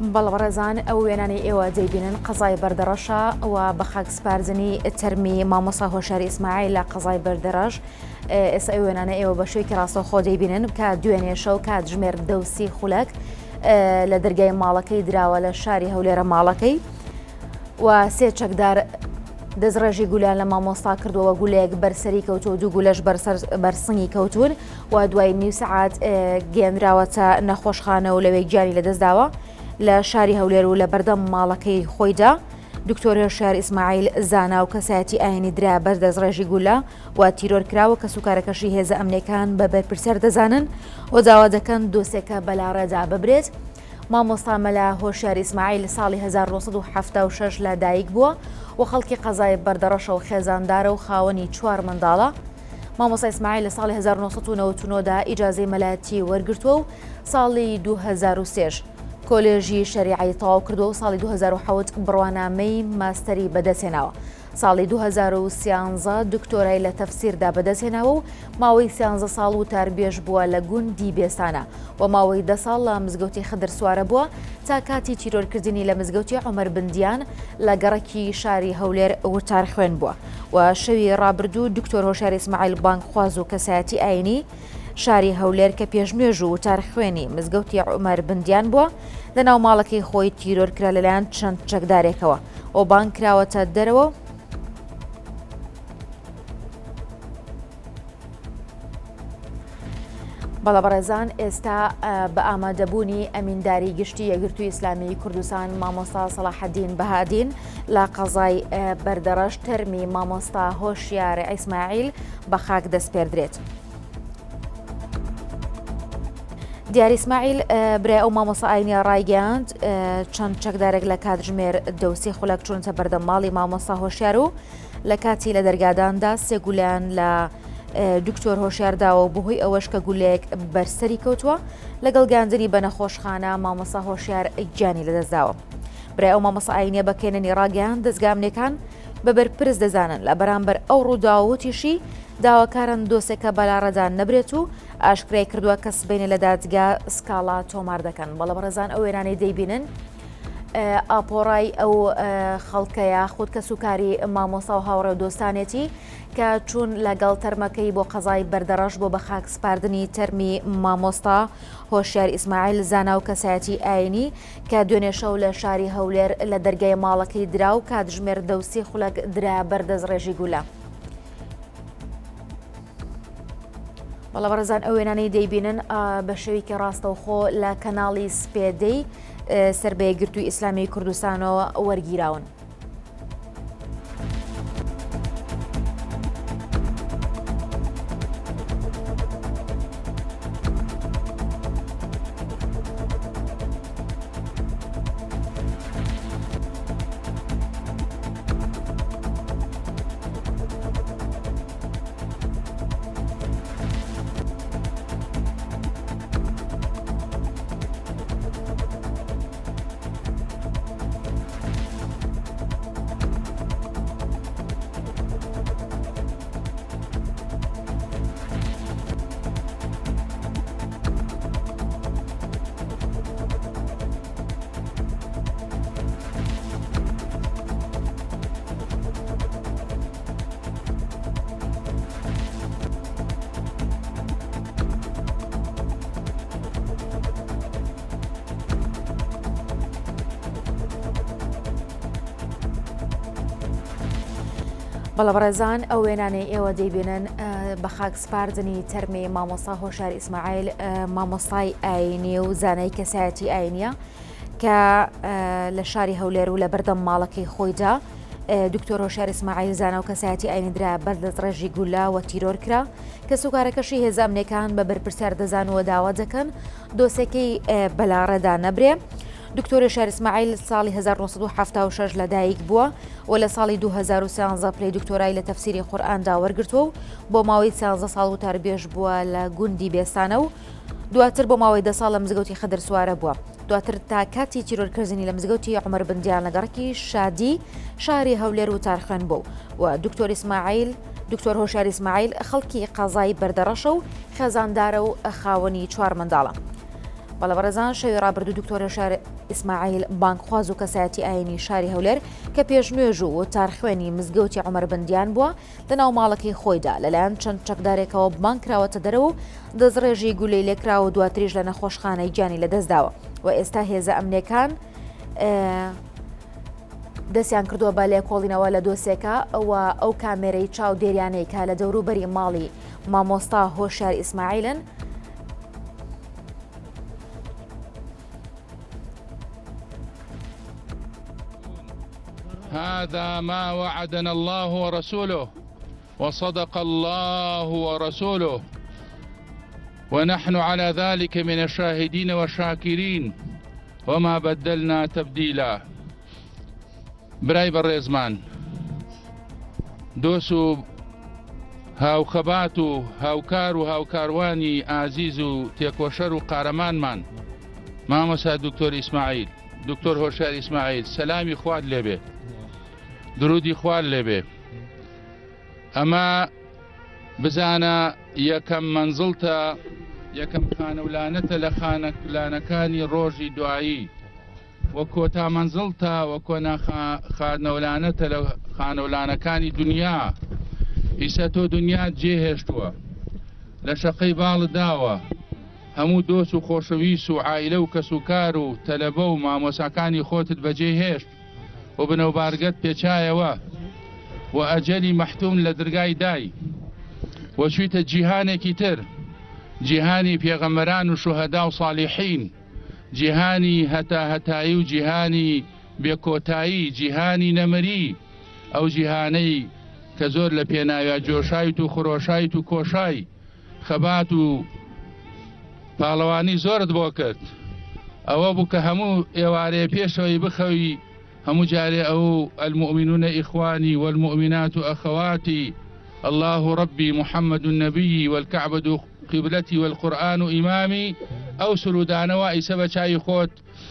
بەڵەڕێزان ئەو وێنانی ئێوە دەیبینن قەزای بەردەڕەشە و بە خاکسپارزنی تەرمی مامۆستا هۆشاری ئیسماعیل لە قەزای بەردەڕەش. ئێستا ئەو وێنانە ئێوە بە شوێکی ڕاستەوخۆ دەیبینن کە دوێنێ شەو کات ژمێر دەوسی خولەک لە دەرگای ماڵەکەی دراوە لە شاری هەولێرە ماڵەکەی و سێ چەکدار دەستڕێژی گولیان لە مامۆستا کردووە، گولەیەک بەرسەری کەوتووە، دوو گولەش بەرسنگی کەوتون و دوای نیو سەعات گێنراوەتە نەخۆشخانە و لەوەی گیانی لەدەستداوە لە شاری هەولێر و لە بەردەم ماڵەکەی خۆیدا. دکتۆر هۆشیار ئیسماعیل زانا و کەسایەتی ئاینی درا بەر دەستڕێژی گولە و تیرۆر کراوە کە سوکارەکەشی هێزە ئەمنیەکان بە بەرپرسەر دەزانن و داوا دەکەن دۆسێکە بەلاڕێدا ببرێت. مامۆستا مەلا هۆشیار ئیسماعیل ساڵی 1976 لە دایک بووە و خەڵکی قەزای بەردەڕەشە و خێزاندارە و خاوەنی 4 منداڵە. مامۆستا ئیسماعیل لە ساڵی 1990دا ئیجازەی مەلایەتی وەرگرتووە و ساڵی 2003 کۆلێژی شەریعەتی تەواو کردووە و ساڵی 2007 بڕوانامەی ماستەری بەدەستهێناوە. ساڵی 2013 دکتۆرای لە تەفسیردا بەدەستهێناوە و ماوەی 13 ساڵ و تاربێژ بووە لە گوندی بێستانە و ماوەی 10 ساڵ لە مزگەوتی خدر سوارە بووە تا کاتی تیرۆرکردنی لە مزگەوتی عومەر بندیان لە گەڕەکی شاری هەولێر وتار خوێن بووە و شەوی ڕابردوو دکتۆر هۆشیار ئیسماعیل بانکخواز و کەسایەتی ئاینی شاری هەولێر کە پێشنوێژ و وتار خوێنی مزگەوتی عومەر بندیان بووە لە ناو ماڵەکەی خۆی تیرۆرکرا لەلایەن چەند چەکدارێکەوە و بانگ کراوەتە دەرەوە. بەڵەبەڕێزان ئێستا بە ئامادەبوونی ئەمینداری گشتی یەکگرتووی ئیسلامی کوردستان مامۆستا سەلاحەدین بەهادین لە قەزای بەردەڕەش تەرمی مامۆستا هۆشیار ئیسماعیل بە خاک دەستپێردرێت. دیاری ئیسماعیل برای ئەو مامۆستا ئاینیە ڕایگەیاند چەند چەکدارێک لە کاتژمێر دەوسی خولەک چوونتە بەردەم ماڵی مامۆستا هۆشیار و لە کاتی لە دەرگاداندا سێ گولیان لە دکتۆر هۆشیارداوە بەهۆی ئەوەش کە گولەیەک بەرسەری کەوتووە لەگەڵ گاندنی بە نەخۆشخانە مامۆستا هۆشیار گیانی لەدەستداوە. برای ئەو مامۆستا ئاینیە بەکێننی ڕاگەیان دەستگامنیەکان بە بەرپرس دەزانن لە بەرامبەر ئەو ڕووداوەتیشی داواکارن دۆسێکە بەلاڕەدان نەبرێت و ئاشکرای کردووە کە سبەینە لە دادگا سکاڵا تۆمار دەکەن. بەڵەبەڕێزان ئەو وێرانەی دەیبینن ئاپۆڕای ئەو خەڵکەیە خودت کە سوکاری مامۆستا و هاوڕێ و دۆستانێتی کە چوون لەگەڵ تەرمەکەی بۆ قەزای بەردەڕەش بۆ بە خاکسپاردنی تەرمی مامۆستا هۆشیار ئیسماعیل زانا و کەسایەتی ئاینی کە دوێنێ شەو لە شاری هەولێر لە دەرگای ماڵەکەی درا و کاتژمێر دەوسی خولەک درا بەردەستڕێژی گولە. بەڵەبەڕێزان ئەو وێنانەی دەیبینن بە شێوەیەکی ڕاستەوخۆ لە کەناڵی سپێدەی سەر بە یەکگرتووی ئیسلامی کوردستانەوە وەرگیراون. بەڵەبەڕێزان ئەو وێنانەی ئێوە دەیبینن بە خاکسپاردنی تەرمی مامۆستا هۆشیار ئیسماعیل مامۆستای ئاینی و زانای کەسایەتی ئاینیە کە لە شاری هەولێر و لە بەردەم ماڵەکەی خۆیدا دکتۆر هۆشیار ئیسماعیل زانا و کەسایەتی ئاینی درا بەردەستڕێژی گولە و تیرۆر کرا کە سوکارەکەشی هێزە ئەمنیەکان بە بەرپرسیار دەزانەوە داوا دەکەن دۆسێکەی بەلاڕێدا نەبرێ. دکتۆر هۆشیار ئیسماعیل ساڵی 1976 لە دایک بووە و لە ساڵی 2013 پلەی دکتۆرای لە تەفسیری قورئاندا وەرگرتووە و بۆ ماوەی 13 ساڵ و تاربێژ بووە لە گوندی بێستانە و دواتر بۆ ماوەی 10 ساڵ لە مزگەوتی خدر سوارە بووە. دواتر تا کاتی تیرۆرکردنی لە مزگەوتی عومەر بندیان لە گەڕەکی شادی شاری هەولێر وتار خوێن بوو و دکتۆر هۆشیار ئیسماعیل خەڵکی قەزای بەردەڕەشە و خێزاندارە و خاوەنی 4 منداڵە. بەڵە بەڕێزان شەوی ڕابردوو دکتۆرە شار ئیسماعیل بانکخواز و کەسایەتی ئاینی شاری هەولێر کە پێشنوێژ و تارخوێنی مزگەوتی عومەر بندیان بووە لەناو ماڵەکەی خۆیدا لەلایەن چەند چەکدارێکەوە بانکراوەتە دەرەوە و دەستڕێژی گولەی لێکراوە و دواتریش لە نەخۆشخانەی گیانی لەدەستداوە و ئێستا هێزە ئەمنیەکان دەستیان کردووە بە لێکۆڵینەوە لە دۆسێکە ئەو کامێرەی چاو دێریانەی کە لە دەوروبەری ماڵی مامۆستا هۆشیار ئیسماعیلن هذا ما وعدنا الله ورسوله وصدق الله ورسوله ونحن على ذلك من الشاهدين والشاكرين وما بدلنا تبديلا. براي برزمان دوسو هاو خباتو هاوكارو هاوكارواني عزيزو تيكوشرو قارمان من مامۆستا دكتور إسماعيل دكتور هۆشیار إسماعيل سلامي خواد لێبێ درودی خوال لێبێ. ئەمە بزانە یەکەم منزڵتە یەکەم خانەولانەتە لە خانەولانەکانی ڕۆژی دوایی وە کۆتا منزڵتە وە کۆنا خانەولانەتە لە خانەولانەکانی دنیا. ئیسە تۆ دنیات جێهێشتووە لە شەقەی باڵت داوە هەموو دۆست و خۆشەویست و عایلە و کەسوکار و تەلەبە و مامۆساکانی خۆتت بەجێهێشت و بنەوبارگەت پێچایەوە و ئەجەلی مەحتوم لە دەرگای دای و چوویتە جیهانێکی تر، جیهانی پێغەمبەران و شوهەدا و صالیحین، جیهانی هەتایی و جیهانی بێکۆتایی، جیهانی نەمەری، ئەو جیهانەی کە زۆر لە پێناویە جۆشایت و خۆشایت و کۆشای خەبات و پاڵەوانی زۆرت بۆ کرد. ئەوە بوو کە هەموو ئێوارەیە پێشەوەی بخەوی هەموو جارێ ئەو المؤمنون إخواني والمؤمنات أخواتي الله ربي محمد النبي والكعبة قبلتي والقرآن إمامي ئەو سرودانەوە ئیسە بە چای خۆت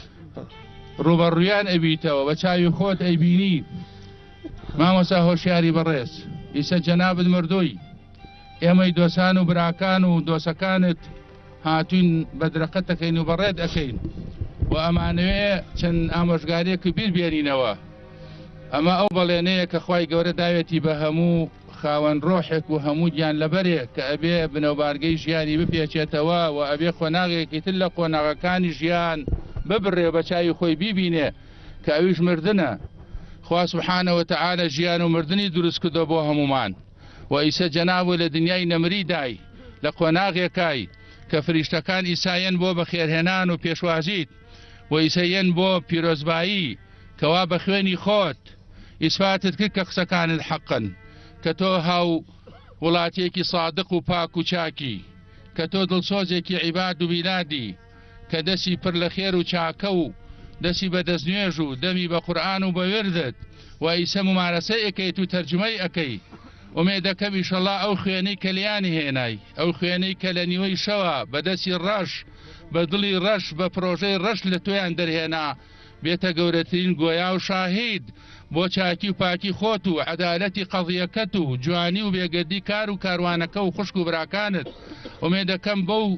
ڕوبەڕویان ئەبیتەوە بە چای خۆت ئەیبینی. مامۆستا هۆشیاری بەڕێز ئیسە جەنابت مردووی ئێمەی دۆسان و براکان و دۆسەکانت هاتوین بەدرەقەت دەکەین و بەڕێت ئەەکەین و ئەمانەوێ چەند ئامۆژگارێکی بیربێنینەوە. ئەمە ئەو بەڵێنەیە کە خوای گەورە داوێتی بە هەموو خاوەن ڕۆحێک و هەموو گیان لەبەرێک کە ئەبێ بنەوبارگەی ژیانی بپێچێتەوە و ئەبێ خۆناغێکی تر لە قۆناغەکانی ژیان ببڕێ بە چای خۆی بیبینێ کە ئەویش مردنە. خوا سبحانە وتعالە ژیان و مردنی دروست کردۆ بۆ هەمومان و ئیسە جەنابوو لە دنیای نەمری دای لە قۆناغێکای کە فریشتەکان ئیسایەن بۆ بە خێرهێنان و پێشوازیت و ئیسەیەن بۆ پیرۆزبایی کەوا بە خوێنی خۆت ئیسفاتت کرد کە قسەکانت حەقن، کە تۆ هاو وڵاتێکی صادق و پاک و چاکی، کە تۆ دڵسۆزێکی عیباد و بیلادی، کە دەستی پڕ لە خێر و چاکە و دەستی بە دەستنوێژ و دەمی بە قورئان و بە وێردت و ئیسە ممارەسەی ئەەکەیت و تەرجمەی ئەەکەی. ومێدەکەم ئیشەڵڵا ئەو خوێنەی کە لیانی هێنای، ئەو خوێنەی کە لە نیوەی شەوە بە دەستی ڕەش بە دڵی ڕەش بە پرۆژەی ڕەش لە تۆیان دەرهێنا بێتە گەورەترین گۆیا و شاهید بۆ چاکی و پاکی خۆت و عەدالەتی قەضیەکەت و جوانی و بێگەردی کار و کاروانەکە و خوشک و براکانت. ومێدەکەم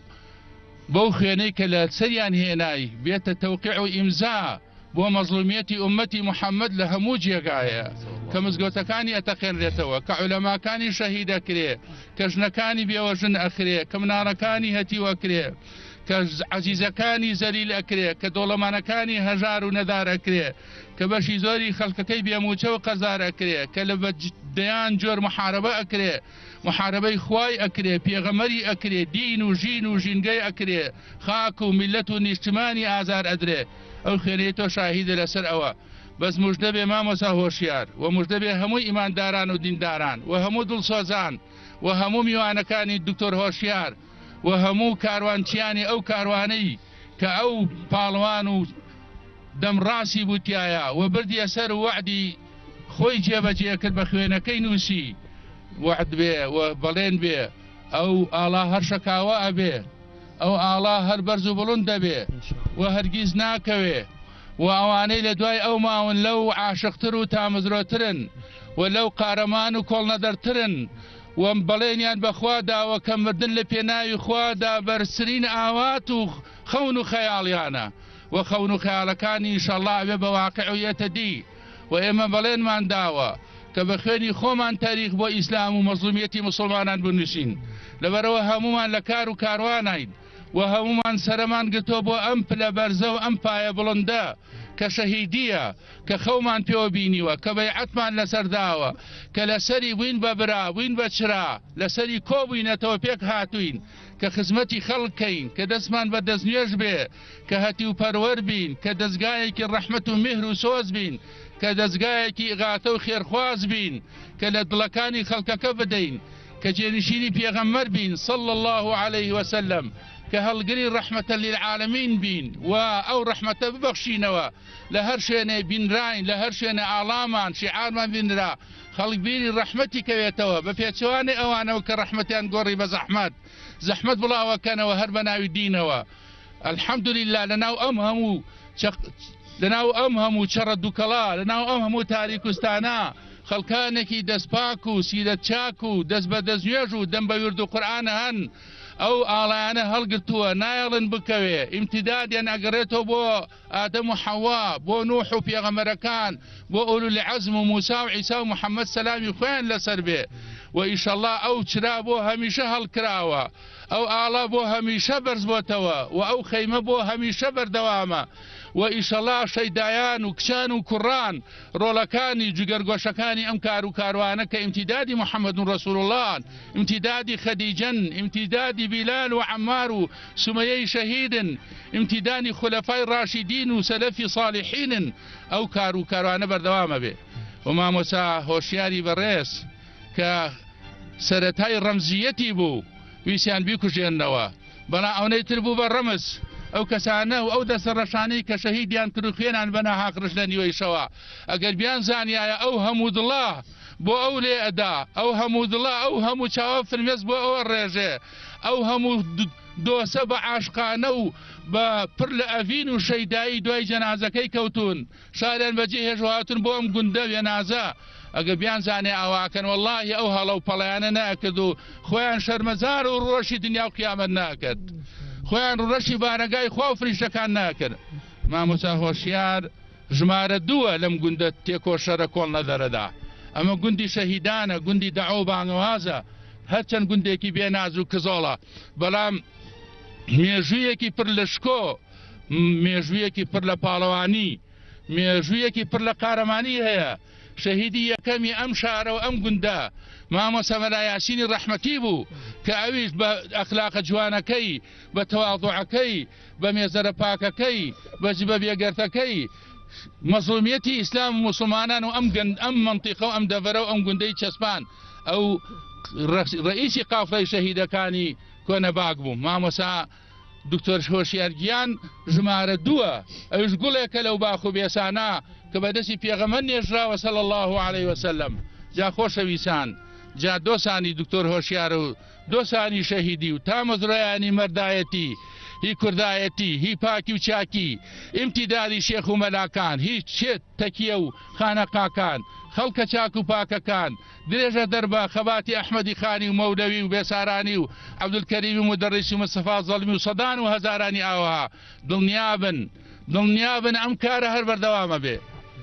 بەو خوێنەی کە لە سەریان هێنای بێتە تەوقیع و ئیمزا بۆ مەزلومیەتی ئومەتی محەممەد لە هەموو جێگایە کە مزگەوتەکانی ئەتەقێنرێتەوە، کە عولەماکانی شەهید ئەکرێ، کە ژنەکانی بێوەژن ئەخرێ، کە مناڕەکانی هەتیوەکرێ، کە عەزیزەکانی زەلیل ئەکرێ، کە دۆڵەمانەکانی هەژار و نەدار ئەکرێ، کە بەشی زۆری خەڵکەکەی بێموچە و قەزار ئەکرێ، کە لە بەدەیان جۆر محارەبە ئەکرێ، محارەبەی خوای ئەکرێ، پێغەمەری ئەکرێ، دین و ژین و ژینگەی ئەکرێ، خاک و میلەت و نیشتمانی ئازار ئەدرێ. ئەو خوێنەی تۆ شاهیدە لەسەر ئەوە. بەس موژدە بێ مامۆستا هۆشیار و موژدە بێ هەمووی ئیمانداران و دینداران و هەموو دڵسۆزان و هەموو میوانەکانی دکتۆر هۆشیار و هەموو کاروانچیانی ئەو کاروانەی کە ئەو پاڵوان و دەمڕاستی بوتایە و بردیە سەر و وعدی خۆی جێبەجێ کرد بە خوێنەکەی نووسی وعد بێ و بەڵێن بێ ئەو ئاڵا هەر شەکاوە ئەبێ، ئەو ئاڵا هەر بەرز و بڵند دەبێ و هەرگیز ناکەوێ و ئەوانەی لە دوای ئەو ماون لەو عاشقتر و تامزرۆترن و لەو قارەمان و کۆڵنەدەرترن و بەڵێنیان بەخوا داوە کە مردن لە پێناوی خوادا بەرزترین ئاوات و خەون و خەیاڵیانە و خەون و خەیاڵەکانی ئینشەڵڵا ئەبێ بە واقعیەتە دی و ئێمە بەڵێنمان داوە کە بە خوێنی خۆمان تاریخ بۆ ئیسلام و مەزلومیەتی مسلمانان بنووسین لەبەرەوە هەمومان لە کار و کاروانین و هەمومان سەرمان گرتۆ بۆ ئەم پلە بەرزە و ئەم پایە بڵندە کە شەهیدیە کە خەومان پێوە بینیوە کە بەیعەتمان لەسەرداوە کە لەسەری بووین بە برا بووین بە چرا لەسەری کۆبووینەتەوە پێک هاتوین کە خزمەتی خەڵکەین کە دەستمان بە دەستنوێژ بێ کە هەتی و پەروەەر بین کە دەستگایەکی ڕەحمەت و میهر و سۆز بین کە دەستگایەکی ئیغاتە و خێرخواز بین کە لە دڵەکانی خەڵکەکە بدەین کە جێنشینی پێغەمبەر بین صلی الله عليه وسلم کە هەڵگری ڕەحمەتە للعالەمین بین و ئەو ڕەحمەتە ببەخشینەوە لە هەر شوێنێ بینراین لە هەر شوێنە ئاڵامان شیعارمان بینرا خەڵک بیری ڕەحمەتی کەوێتەوە بە پێچوانی ئەوانەوە کە ڕەحمەتیان گۆڕی بە زەحمەت بڵاوەکەنەوە هەر بە ناوی دینەوە الحەمدولله لەناو ئەم هەموو چەڕە دووکەڵا لەناو ئەم هەموو تاریکوستانە خەڵکانێکی دەستپاک و سیرەت چاک و دەست بە دەستنوێژ و دەم بە ورد و قورئانە هەن ئەو ئاڵایانە هەڵگرتووە نایەڵن بکەوێ ئیمتیدادیان ئەگەڕێتەوە بۆ ئادەم و حەوا بۆ نوح و پێغەمبەرەکان بۆ ئولو العەزم و موسا و عیسا و محەممەد سەلامی خۆیان لەسەر بێ و ئیشەڵڵا ئەو چرا بۆ هەمیشە هەڵکراوە ئەو ئاڵا بۆ هەمیشە بەرز بۆتەوە و ئەو خەیمە بۆ هەمیشە بەردەوامە و ئیشەڵڵا شەیدایان و کچان و کوڕان ڕۆڵەکانی جگەرگۆشەکانی ئەم کار و کاروانە کە ئیمتیدادی محەممەد ڕەسوول الله ئیمتیدادی خەدیجەن ئیمتیدادی بیلال و عەمار و سومەیەی شەهیدن ئیمتیدانی خولەفای ڕاشیدین و سەلەفی صالحینن ئەو کار و کاروانە بەردەوامە بێ و مامۆسا هۆشیاری بەڕێز کە سەرەتای ڕەمزیەتی بوو ویسیان بیکوژێننەوە بەڵام ئەوەی تر بوو بە ڕەمز ئەو کەسانە و ئەو دەسە ڕەشانەی کە شەهیدیان کرد و خوێنان بە ناحاقڕش لە نیوەی شەوە ئەگەر بیان زانیایە ئەو هەموو دڵە بۆ ئەو لێ ئەدا ئەو هەموو دڵە ئەو هەموو چاوە فرمێز بۆ ئەوە ڕێژێ ئەو هەموو دۆسە بە عاشقانە و بە پڕ لە ئەڤین و شەیدایی دوای جەنازەکەی کەوتون شاریان بەجێ هێژوهاتون بۆ ئەم گوندە وێنازە ئەگە بیان زانێ ئاواکەن وەڵڵاهی ئەو هەڵە و پەڵەیانە ناکرد و خۆیان شەرمەزار و ڕۆژی دنیا و قیامەت ناکرد خۆیان ڕەشی بارەگای خوا و فریشتەکان ناکرد مامۆستا هۆشیار ژمارە دووە لەم گوندە تێکۆشەرە کۆڵ نەدەرەدا ئەمە گوندی شەهیدانە گوندی دەعوە و بانگەوازە هەرچەند گوندێکی بێناز و کزۆڵە بەڵام مێژوویەکی پڕ لە شکۆ مێژوویەکی پڕ لە پاڵەوانی مێژوویەکی پڕ لە قارەمانی هەیە شەهیدی یەکەمی ئەم شارە و ئەم گوندە مامۆستا مەلا یاسینی ڕەحمەتی بوو کە ئەویش بە ئەخلاقە جوانەکەی بە تەواضوعەکەی بە مێزەرە پاکەکەی بە جبە بێگەرتەکەی مەزلومیەتی ئیسلام و مسلمانان و ئەم مەنتیقە و ئەم دەڤەرە و ئەم گوندەی چەسپان ئەو ڕئیسی قافڵەی شەهیدەکانی کۆنەباک بوو مامۆستا دکتۆر هۆشیارگیان ژمارە دووە ئەوش گوڵێکە لەو باخ و بێسانە کە بەدەستی پێغەمبەر نێژراوە صلی الله عليه وسلم جا خۆشەویستان جا دۆسانی دکتۆر هۆشیار و دۆسانی شەهیدی و تامەزرایانی مەردایەتی هی کوردایەتی هی پاکی و چاکی ئیمتیدادی شێخ و مەلاکان هیچ شێت تەکیە و خانەقاکان خەڵکە چاک و پاکەکان درێژە دەربە خەباتی ئەحمەدی خانی و مەولەوی و بێسارانی و عەبدولکەریم و مدەڕیسی مستەفا زەڵمی و سەدان و هەزارانی ئاوها دڵنیابن ئەم کارە هەر بەردەوامە بێ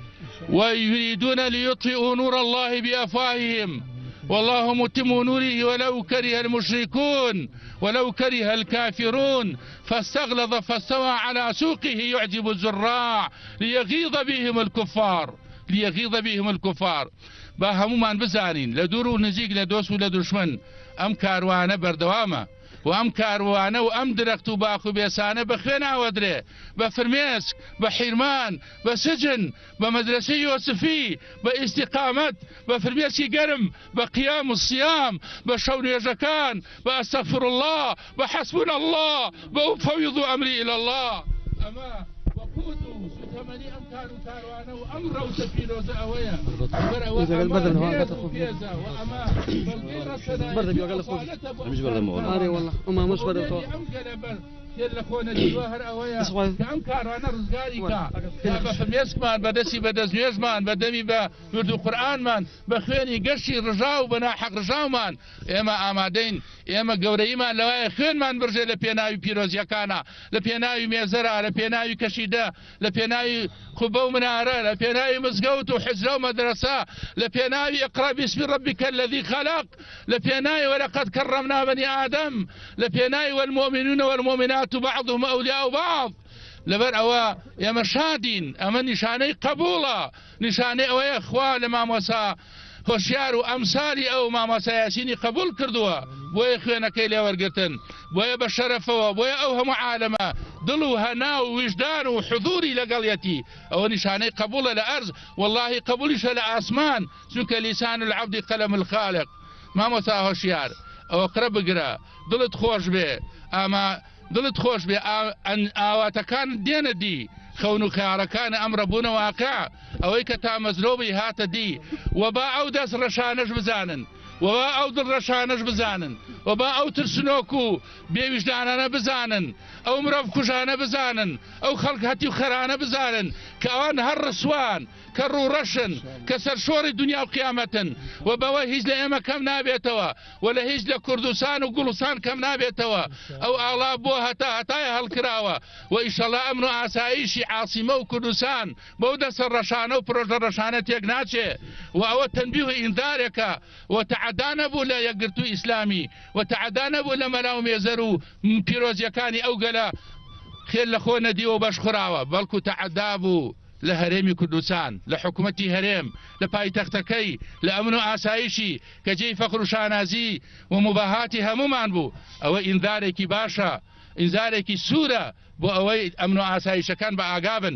ويريدون ليطفئوا نور الله بأفواههم والله متم نوره ولو كره المشركون ولو كره الكافرون فاستغلظ فاستوى على سوقه يعجب الزراع ليغيظ بهم الكفار با هەمومان بزانین لە دوور و نزیک لە دۆست و لە دوشمن ئەم کاروانە بەردەوامە و ئەم کاروانە و ئەم درەخت و باخ و بێسانە بە خوێ ناوەدرێ بە فرمێسک بە حیرمان بە سجن بە مەدرسەی یۆسفی بە ئیستیقامەت بە فرمێسکی گەرم بە قیام و سیام بە شەو نوێژەکان بە ئەستەغفر الله بە حەسبونا الله بە ئوفەویض ئەمری إلى الله ئەمە وقود و سوتەمەنی ئەم کار و کاروانە و ئەم ڕەوتە پیرۆزە ئەوەیە والله وما مش برد لە خۆنە دیوە هەر ئەوەیە ئەم کارانە ڕزگاری کا بە فمێسکمان بەدەستی بەدەستنوێژمان بەدەمی بە ورد و قورئانمان بە خوێنی گەشتی ڕژاو بە ناحەق ڕژاومان ئێمە ئامادەین ئێمە گەورەیمان لەوایە خوێنمان برژێ لە پێناوی پیرۆزیەکانە لە پێناوی مێزەرە لە پێناوی کەشیدە لە پێناوی خوبە و منارە لە پێناوی مزگەوت و حجرە و مەدرسە لە پێناوی اقرأ باسم ربك الذي خلق لە پێناوی ولقد كرمنا بني آدم لە پێناوی والمؤمنون والمؤمنات بعضهم أولياء بعض لەبەر ئەوە ئێمە شادین ئەمە نیشانەی قبوڵە نیشانەی ئەوەیە خوا لە مامۆسا هۆشیار و ئەمسالی ئەو مامۆسا یاسینی قبول کردووە بۆیە خوێنەکەی لێوەرگرتن بۆیە بە شەرەفەوە بۆیە ئەو هەموو عالەمە دڵ و هەنا و وجدان و حضوری لەگەڵیەتی ئەوە نیشانەی قبوڵە لە ئەرز واللهی قبولیشە لە ئاسمان چونکە لیسان العبد قلم الخالق مامۆسا هۆشیار ئەوە قرە بگرە دڵت خۆش بێ ئاما دڵت خۆش بێ ئاواتەکان دێنە دی خەون و خیاڵەکان ئەمڕە بوونە واقع ئەوەی کە تا مەزلۆبی هاتە دی وەبا ئەو دەست ڕەشانەش بزانن وەبا ئەو دڵ ڕەشانەش بزانن وەبا ئەو ترسنۆک و بێویژدانانە بزانن ئەو مرۆڤ کوژانە بزانن ئەو خەڵک هەتی و خەرانە بزانن کە ئەوان هەر ڕسوان کە ڕوڕەشن کە سەرشۆڕی دنیا و قیامەتن و بەوە هیچ لە ئێمە کەم نابێتەوە و لە هیچ لە کوردستان و گوڵستان کەم نابێتەوە ئەو ئاڵا بۆ هەتایە هەڵکراوە و ئیشەڵا ئەمن و ئاسایشی عاسیمە و کوردستان بەو دەسە ڕەشانە و پرۆژە ڕەشانە تێک ناچێ و ئەوە تەنبیه و ئینذارێکە و تەعەدا نەبوو لە یەکگرتووی ئیسلامی و تەعەدا نەبوو لە مەلا و مێزەر و پیرۆزیەکانی ئەو گەلە خێر لە خۆ نەدیوە بەش خوراوە بەڵکو تەعەدا بوو لە هەرێمی کوردستان لە حکوومەتی هەرێم لە پایتەختەکەی لە ئەمن و ئاسایشی کە جێی فەخر و شانازی و مباهاتی هەمومان بوو ئەوە ئینذارێکی باشە ئینذارێکی سوورە بۆ ئەوەی ئەمن و ئاسایشەکان بە ئاگابن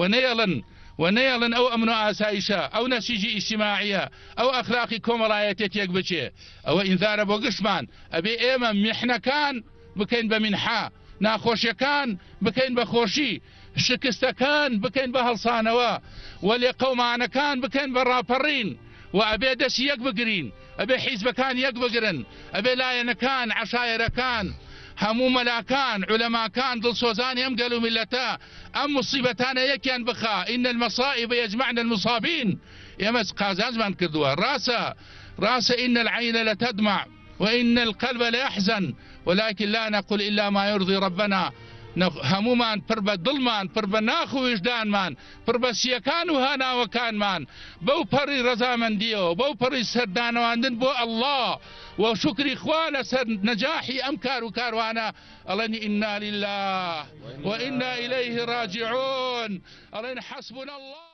و نەیەڵن ئەو ئەمن و ئاسایشە ئەو نەسیجی ئیجتیماعیە ئەو ئەخلاقی کۆمەڵایەتێ تێک بچێ ئەوە ئینذارە بۆ گشتمان ئەبێ ئێمە میحنەکان بکەین بە منحا ناخۆشیەکان بکەین بە خۆشی شکستەکان بکەین بە هەڵسانەوە وەلێ قەومانەکان بکەین بە ڕاپەڕین و ئەبێ دەستی یەک بگرین ئەبێ حیزبەکان یەک بگرن ئەبێ لایەنەکان عەشایەرەکان هەموو مەلاکان عولەماکان دڵسۆزانی ئەم گەل و میلەتە ئەم موسیبەتانە یەکیان بخا ئین المەصائب یەجمعن المصابین ئێمە قازانجمان کردووە ڕاستە ئین العین لتدمع وإن القلب ليحزن ولكن لا نقول إلا ما يرضي ربنا هەمومان پڕ بە دڵمان پڕ بە ناخ و وجدانمان پڕ بە سیەکان و هاناوەکانمان بەو پەڕی ڕەزامەندیەوە بەو پەڕی سەردانەواندن بۆ ئەڵڵا و شکری خوا لەسەر نەجاحی ئەم کار و کاروانە ئەڵێن ئینا لله وئینا ئیلەیه ڕاجعون ئەڵێن حەسبونا الله